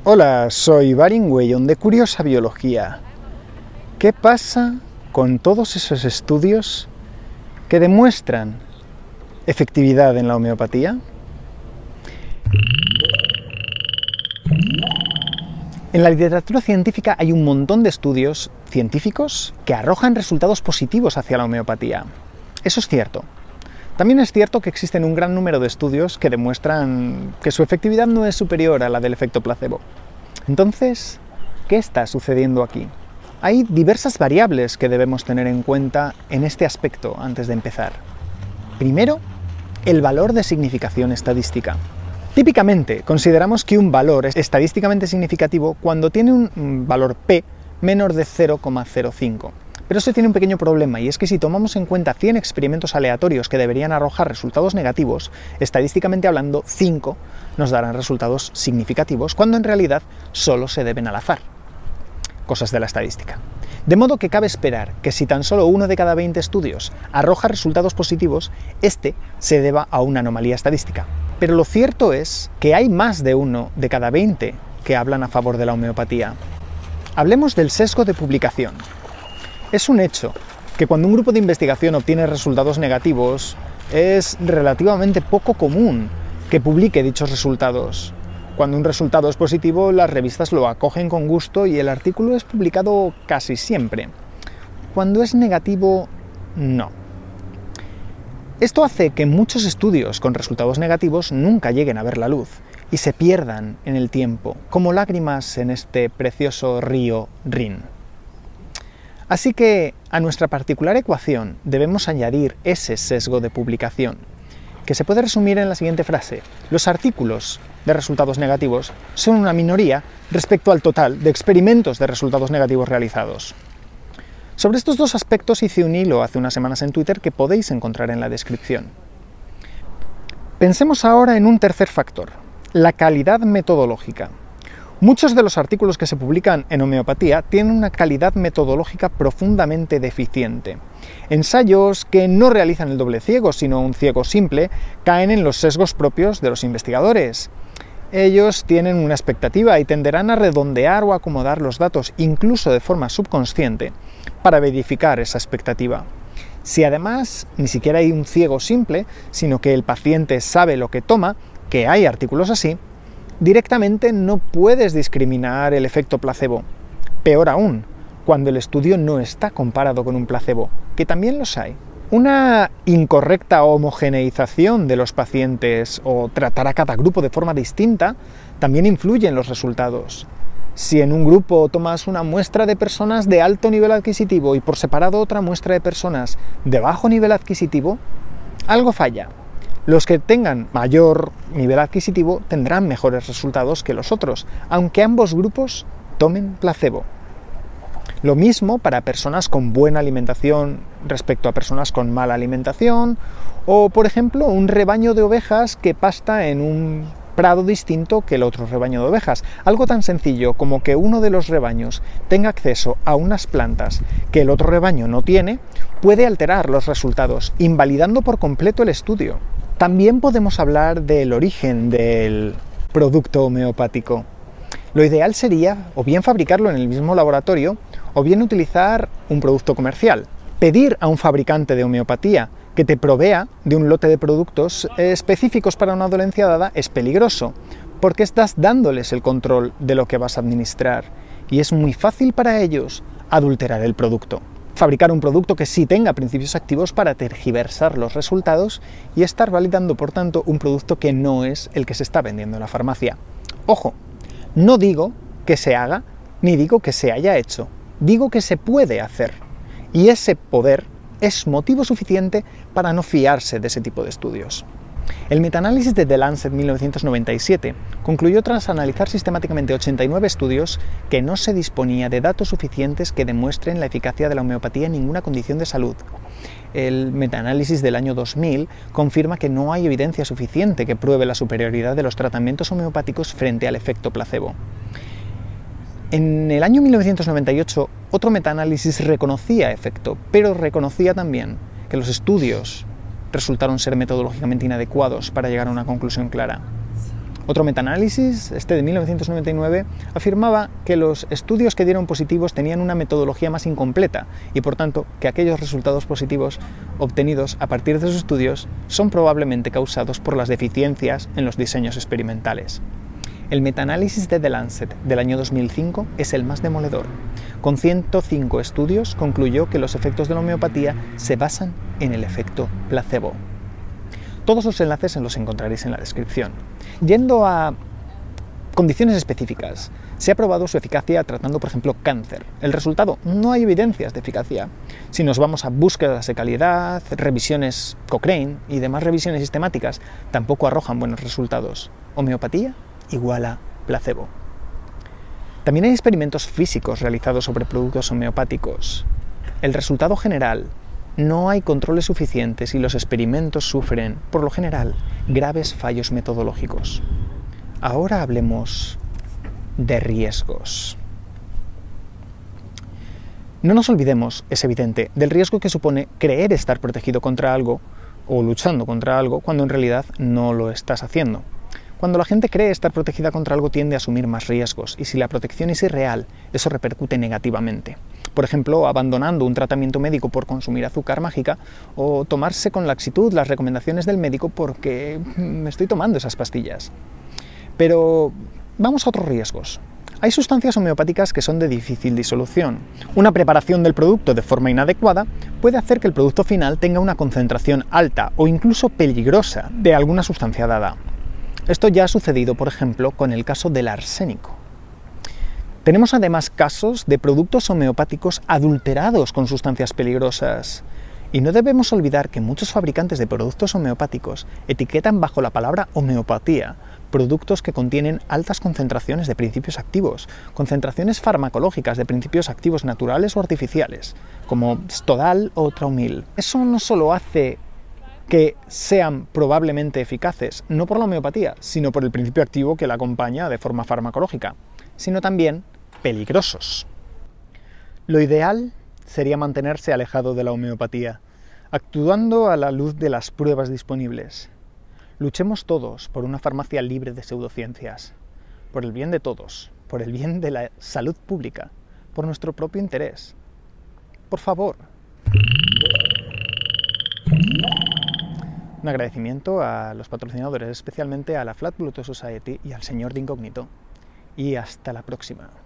Hola, soy Barin Weyon de Curiosa Biología. ¿Qué pasa con todos esos estudios que demuestran efectividad en la homeopatía? En la literatura científica hay un montón de estudios científicos que arrojan resultados positivos hacia la homeopatía. Eso es cierto. También es cierto que existen un gran número de estudios que demuestran que su efectividad no es superior a la del efecto placebo. Entonces, ¿qué está sucediendo aquí? Hay diversas variables que debemos tener en cuenta en este aspecto antes de empezar. Primero, el valor de significación estadística. Típicamente, consideramos que un valor es estadísticamente significativo cuando tiene un valor P menor de 0,05. Pero se tiene un pequeño problema, y es que si tomamos en cuenta 100 experimentos aleatorios que deberían arrojar resultados negativos, estadísticamente hablando, 5 nos darán resultados significativos, cuando en realidad solo se deben al azar. Cosas de la estadística. De modo que cabe esperar que si tan solo 1 de cada 20 estudios arroja resultados positivos, este se deba a una anomalía estadística. Pero lo cierto es que hay más de 1 de cada 20 que hablan a favor de la homeopatía. Hablemos del sesgo de publicación. Es un hecho que cuando un grupo de investigación obtiene resultados negativos, es relativamente poco común que publique dichos resultados. Cuando un resultado es positivo, las revistas lo acogen con gusto y el artículo es publicado casi siempre. Cuando es negativo, no. Esto hace que muchos estudios con resultados negativos nunca lleguen a ver la luz y se pierdan en el tiempo, como lágrimas en este precioso río Rin. Así que a nuestra particular ecuación debemos añadir ese sesgo de publicación, que se puede resumir en la siguiente frase: los artículos de resultados negativos son una minoría respecto al total de experimentos de resultados negativos realizados. Sobre estos dos aspectos hice un hilo hace unas semanas en Twitter que podéis encontrar en la descripción. Pensemos ahora en un tercer factor, la calidad metodológica. Muchos de los artículos que se publican en homeopatía tienen una calidad metodológica profundamente deficiente. Ensayos que no realizan el doble ciego, sino un ciego simple, caen en los sesgos propios de los investigadores. Ellos tienen una expectativa y tenderán a redondear o acomodar los datos, incluso de forma subconsciente, para verificar esa expectativa. Si además ni siquiera hay un ciego simple, sino que el paciente sabe lo que toma, que hay artículos así, directamente no puedes discriminar el efecto placebo. Peor aún, cuando el estudio no está comparado con un placebo, que también los hay. Una incorrecta homogeneización de los pacientes o tratar a cada grupo de forma distinta también influye en los resultados. Si en un grupo tomas una muestra de personas de alto nivel adquisitivo y por separado otra muestra de personas de bajo nivel adquisitivo, algo falla. Los que tengan mayor nivel adquisitivo tendrán mejores resultados que los otros, aunque ambos grupos tomen placebo. Lo mismo para personas con buena alimentación respecto a personas con mala alimentación, o por ejemplo un rebaño de ovejas que pasta en un prado distinto que el otro rebaño de ovejas. Algo tan sencillo como que uno de los rebaños tenga acceso a unas plantas que el otro rebaño no tiene, puede alterar los resultados, invalidando por completo el estudio. También podemos hablar del origen del producto homeopático. Lo ideal sería o bien fabricarlo en el mismo laboratorio o bien utilizar un producto comercial. Pedir a un fabricante de homeopatía que te provea de un lote de productos específicos para una dolencia dada es peligroso, porque estás dándoles el control de lo que vas a administrar y es muy fácil para ellos adulterar el producto. Fabricar un producto que sí tenga principios activos para tergiversar los resultados y estar validando, por tanto, un producto que no es el que se está vendiendo en la farmacia. Ojo, no digo que se haga, ni digo que se haya hecho, digo que se puede hacer. Y ese poder es motivo suficiente para no fiarse de ese tipo de estudios. El metaanálisis de The Lancet 1997 concluyó tras analizar sistemáticamente 89 estudios que no se disponía de datos suficientes que demuestren la eficacia de la homeopatía en ninguna condición de salud. El metaanálisis del año 2000 confirma que no hay evidencia suficiente que pruebe la superioridad de los tratamientos homeopáticos frente al efecto placebo. En el año 1998, otro metaanálisis reconocía efecto, pero reconocía también que los estudios resultaron ser metodológicamente inadecuados para llegar a una conclusión clara. Otro metaanálisis, este de 1999, afirmaba que los estudios que dieron positivos tenían una metodología más incompleta y, por tanto, que aquellos resultados positivos obtenidos a partir de sus estudios son probablemente causados por las deficiencias en los diseños experimentales. El metaanálisis de The Lancet del año 2005 es el más demoledor. Con 105 estudios concluyó que los efectos de la homeopatía se basan en el efecto placebo. Todos los enlaces los encontraréis en la descripción. Yendo a condiciones específicas, se ha probado su eficacia tratando, por ejemplo, cáncer. El resultado, no hay evidencias de eficacia. Si nos vamos a búsquedas de calidad, revisiones Cochrane y demás revisiones sistemáticas, tampoco arrojan buenos resultados. Homeopatía igual a placebo. También hay experimentos físicos realizados sobre productos homeopáticos. El resultado general: no hay controles suficientes y los experimentos sufren, por lo general, graves fallos metodológicos. Ahora hablemos de riesgos. No nos olvidemos, es evidente, del riesgo que supone creer estar protegido contra algo o luchando contra algo cuando en realidad no lo estás haciendo. Cuando la gente cree estar protegida contra algo tiende a asumir más riesgos y si la protección es irreal, eso repercute negativamente. Por ejemplo, abandonando un tratamiento médico por consumir azúcar mágica o tomarse con laxitud las recomendaciones del médico porque me estoy tomando esas pastillas. Pero vamos a otros riesgos. Hay sustancias homeopáticas que son de difícil disolución. Una preparación del producto de forma inadecuada puede hacer que el producto final tenga una concentración alta o incluso peligrosa de alguna sustancia dada. Esto ya ha sucedido, por ejemplo, con el caso del arsénico. Tenemos además casos de productos homeopáticos adulterados con sustancias peligrosas. Y no debemos olvidar que muchos fabricantes de productos homeopáticos etiquetan bajo la palabra homeopatía productos que contienen altas concentraciones de principios activos, concentraciones farmacológicas de principios activos naturales o artificiales, como Stodal o Traumil. Eso no solo hace que sean probablemente eficaces, no por la homeopatía, sino por el principio activo que la acompaña de forma farmacológica, sino también peligrosos. Lo ideal sería mantenerse alejado de la homeopatía, actuando a la luz de las pruebas disponibles. Luchemos todos por una farmacia libre de pseudociencias, por el bien de todos, por el bien de la salud pública, por nuestro propio interés. Por favor. Un agradecimiento a los patrocinadores, especialmente a la Flat Bluetooth Society y al señor de Incógnito. Y hasta la próxima.